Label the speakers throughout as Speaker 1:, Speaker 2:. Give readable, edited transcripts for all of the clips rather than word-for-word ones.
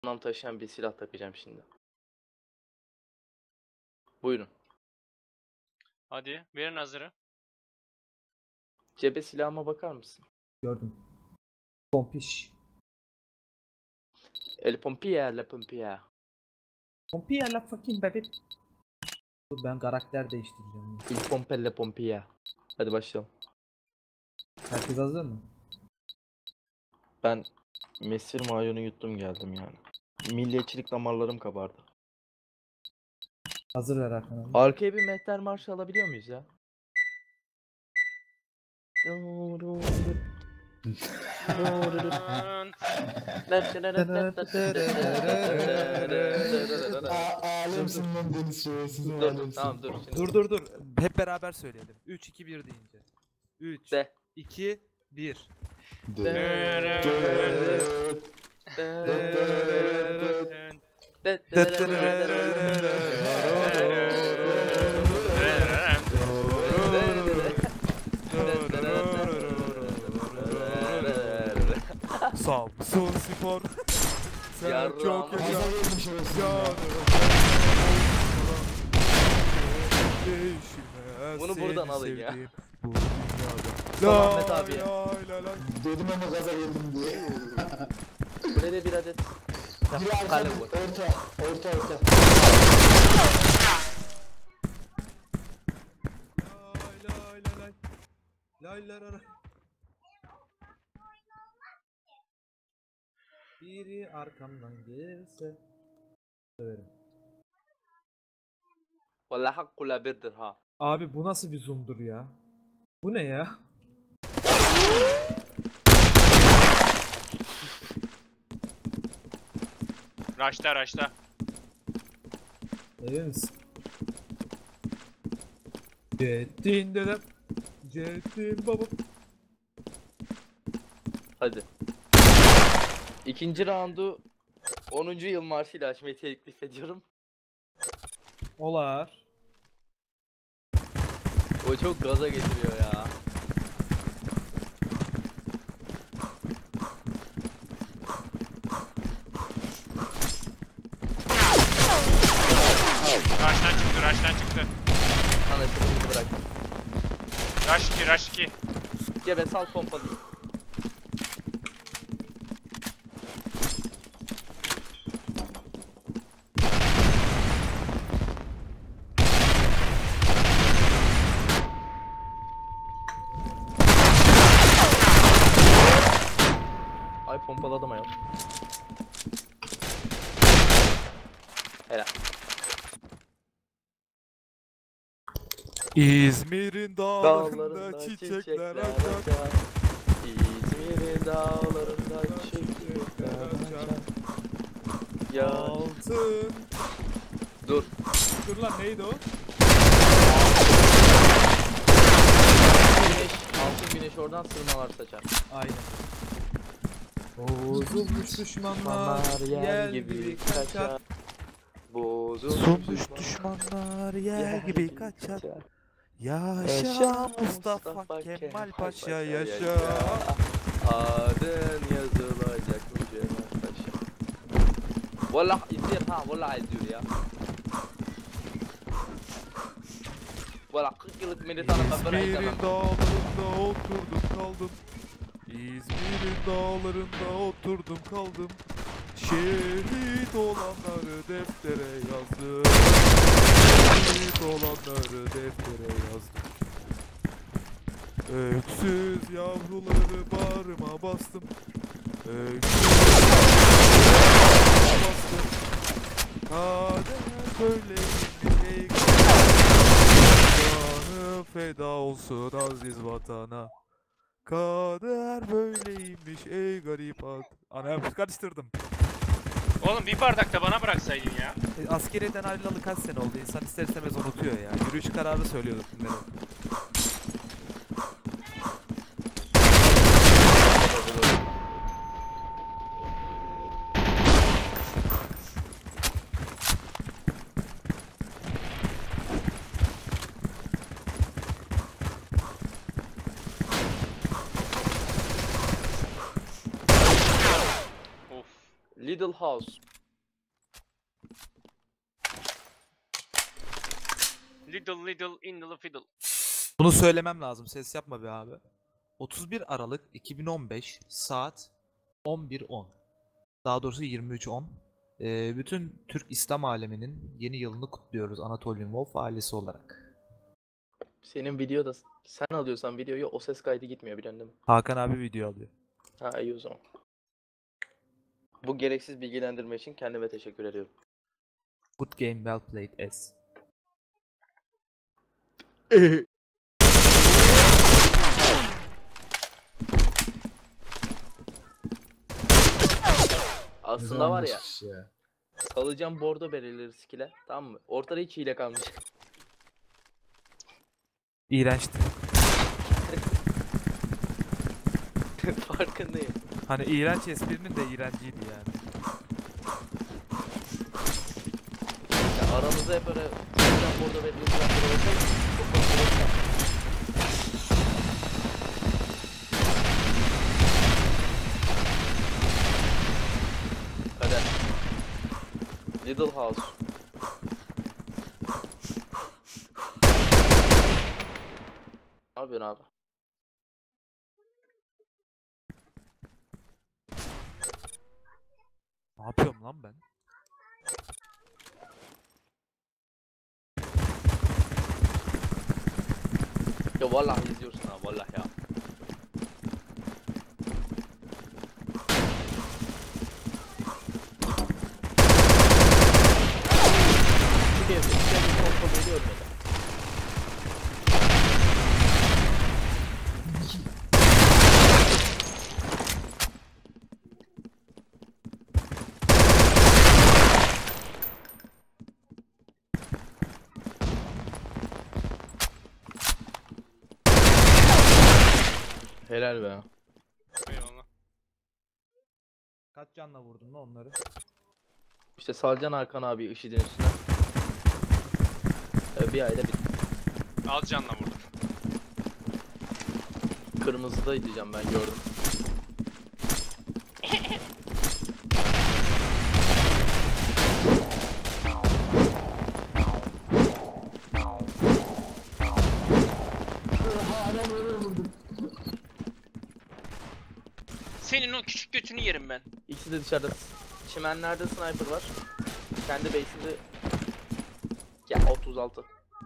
Speaker 1: anlam taşıyan bir silah takacağım şimdi. Buyurun.
Speaker 2: Hadi verin hazırı.
Speaker 1: Cebe silahıma bakar mısın?
Speaker 3: Gördüm. Pompiş.
Speaker 1: El pompier, la pompier.
Speaker 3: Pompier la fucking baby. Dur ben karakter değiştireceğim.
Speaker 1: Il pompe le pompier. Hadi başlayalım.
Speaker 3: Herkes hazır mı?
Speaker 1: Ben mesir mayonu yuttum geldim yani. Milliyetçilik damarlarım kabardı.
Speaker 3: Hazır ver Hakan abi.
Speaker 1: Arkaya bir mehter marşı alabiliyor muyuz ya?
Speaker 4: Alemsin lan Deniz Şovası.
Speaker 1: Dur tamam dur. Şimdi
Speaker 5: Dur. Hep beraber söyleyelim. 3 2 1 deyince. 3
Speaker 1: De.
Speaker 5: 2 1. Samsun Spor. Sen
Speaker 1: Yarram.
Speaker 5: çok
Speaker 4: Gaza
Speaker 5: yaşa.
Speaker 4: geldim şovası.
Speaker 1: Bunu buradan alın ya.
Speaker 5: La
Speaker 1: Ahmet abi ya.
Speaker 5: la.
Speaker 4: Dedim ama gaza geldim diye.
Speaker 1: Buraya bir adet.
Speaker 4: Biri arka,
Speaker 1: Kale bu.
Speaker 4: orta.
Speaker 5: Lay.
Speaker 3: Biri arkamdan gelirse söverim.
Speaker 1: Vallahi hakku la birdir ha.
Speaker 3: Abi bu nasıl bir zoom'dur ya? Bu ne ya?
Speaker 2: Raşta.
Speaker 3: Emin misin? Cettin dedem. Cettin babam.
Speaker 1: Hadi. İkinci roundu 10. yıl marşıyla açmayı teklif ediyorum.
Speaker 3: Olar.
Speaker 1: O çok gaza getiriyor ya.
Speaker 2: Raştan çıktı.
Speaker 1: Sana şimdi bırak.
Speaker 2: Raş 2.
Speaker 1: Cebe sal pompalı. Ay pompaladım ayol. Helal.
Speaker 5: İzmir'in dağlarında çiçekler açar.
Speaker 1: İzmir'in dağlarında çiçekler açar. Ya
Speaker 5: Altın.
Speaker 1: dur.
Speaker 5: Dur lan neydi o?
Speaker 1: Güneş, altın güneş oradan sırmalar saçar.
Speaker 3: Aynen. Bozulmuş düşmanlar yer gibi kaçar.
Speaker 5: Sunmuş düşmanlar yer gibi kaçar. Yaşa Mustafa Kemal Paşa yaşa.
Speaker 1: Adın yazılacak Mücevher Paşa. Vallahi izliyor ha, vallahi izliyor ya. Vallahi 40 yıllık militanım ben böyle izlemem.
Speaker 5: İzmir'in dağlarında oturdum kaldım. İzmir'in dağlarında oturdum kaldım. Şehit olanları deftere yazdım. Şehit olanları deftere yazdım. Öksüz yavruları bağrıma bastım. Öksüz yavruları bastım. Kader böyleymiş ey canı feda olsun aziz vatana. Kader böyleymiş ey garip at. Anam karıştırdım.
Speaker 2: Oğlum bir bardak da bana bıraksaydın ya.
Speaker 5: Askeriyeden ayrılalı kaç sene oldu? İnsan ister istemez unutuyor ya. Yürüyüş kararı söylüyorduk bunları.
Speaker 2: Of.
Speaker 1: Little House.
Speaker 2: Little little in the fiddle.
Speaker 5: Bunu söylemem lazım. Ses yapma be abi. 31 Aralık 2015 saat 11:10. Daha doğrusu 23:10. Bütün Türk İslam aleminin yeni yılını kutluyoruz Anatolian Wolf ailesi olarak.
Speaker 1: Senin videoda sen alıyorsan videoyu o ses kaydı gitmiyor biliyorsun değil mi?
Speaker 5: Hakan abi video alıyor.
Speaker 1: Ha iyi o zaman. Bu gereksiz bilgilendirme için kendime teşekkür ediyorum.
Speaker 5: Good game well played S.
Speaker 1: Aslında var ya,
Speaker 4: Güzelmiş ya.
Speaker 1: alacağım bordo belirleri skill'e, tamam mı? Ortada hiç hile kalmış.
Speaker 5: İğrençti.
Speaker 1: Farkındayım.
Speaker 5: Hani iğrenç esprinin de iğrenciydi yani.
Speaker 1: Ya aramızda hep öyle alacağım bordo belirleri skill'e olsaydı çok farklı olurdu. Kader. Little House. Ne yapıyorsun abi?
Speaker 5: Ne yapıyorum lan ben?
Speaker 1: Ya vallahi izliyorsun ha vallahi ya. Bir kontrol ediyorum ya. Helal be.
Speaker 2: Eyvallah.
Speaker 3: Kaç canla vurdun lan onları?
Speaker 1: İşte Salcan Hakan abi IŞİD'in üstüne. Bir ayda bitti.
Speaker 2: Az canla vurdum.
Speaker 1: Kırmızıdaydı diyeceğim ben gördüm.
Speaker 4: Oha adam öyle vurdu.
Speaker 2: Senin o küçük götünü yerim ben.
Speaker 1: İkisi de dışarıda. Çimenlerde sniper var. Kendi base'inde ya 36.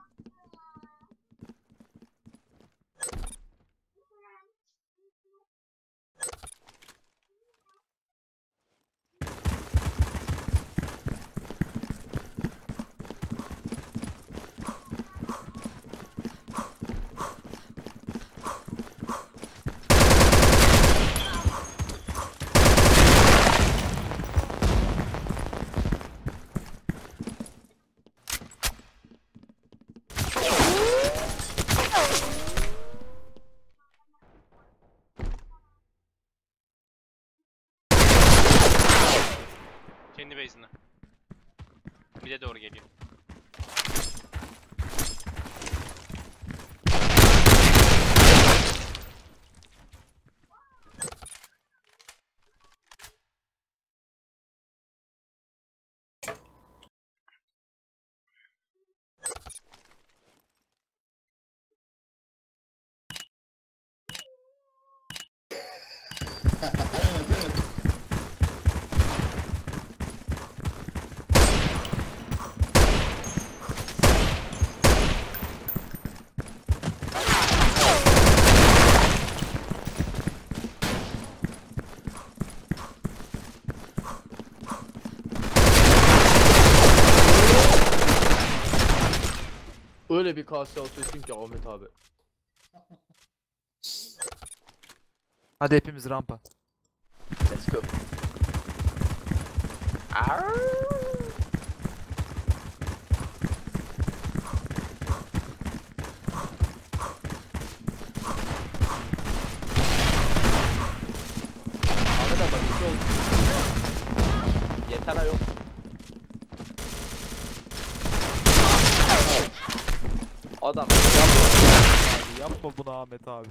Speaker 2: Kendi base'ine. Bir de doğru geliyor.
Speaker 1: Öyle bir kase atıyorsun ki Ahmet abi.
Speaker 5: Hadi hepimiz rampa.
Speaker 1: Let's go. Arr! Ahmet abi bak bir şey oldu. Yeter ha yok. Adam
Speaker 5: Abi yapma bunu Ahmet abi.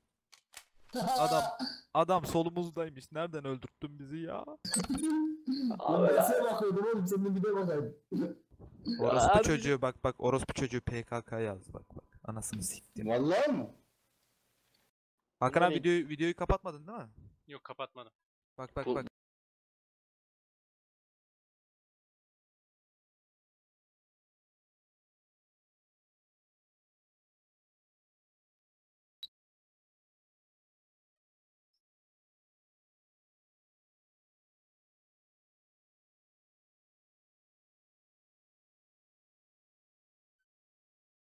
Speaker 5: Adam solumuzdaymış. Nereden öldürttün bizi ya?
Speaker 4: Ben size bakıyordum oğlum, senin bir de bakaydın.
Speaker 5: Orospu
Speaker 1: Abi-
Speaker 5: çocuğu bak orospu çocuğu PKK yazdı bak. Anasını siktim.
Speaker 4: Vallahi mı?
Speaker 5: Hakan abi
Speaker 1: Bunlar
Speaker 5: videoyu kapatmadın değil mi?
Speaker 2: Yok kapatmadım.
Speaker 5: Bak
Speaker 1: Bu-
Speaker 5: bak.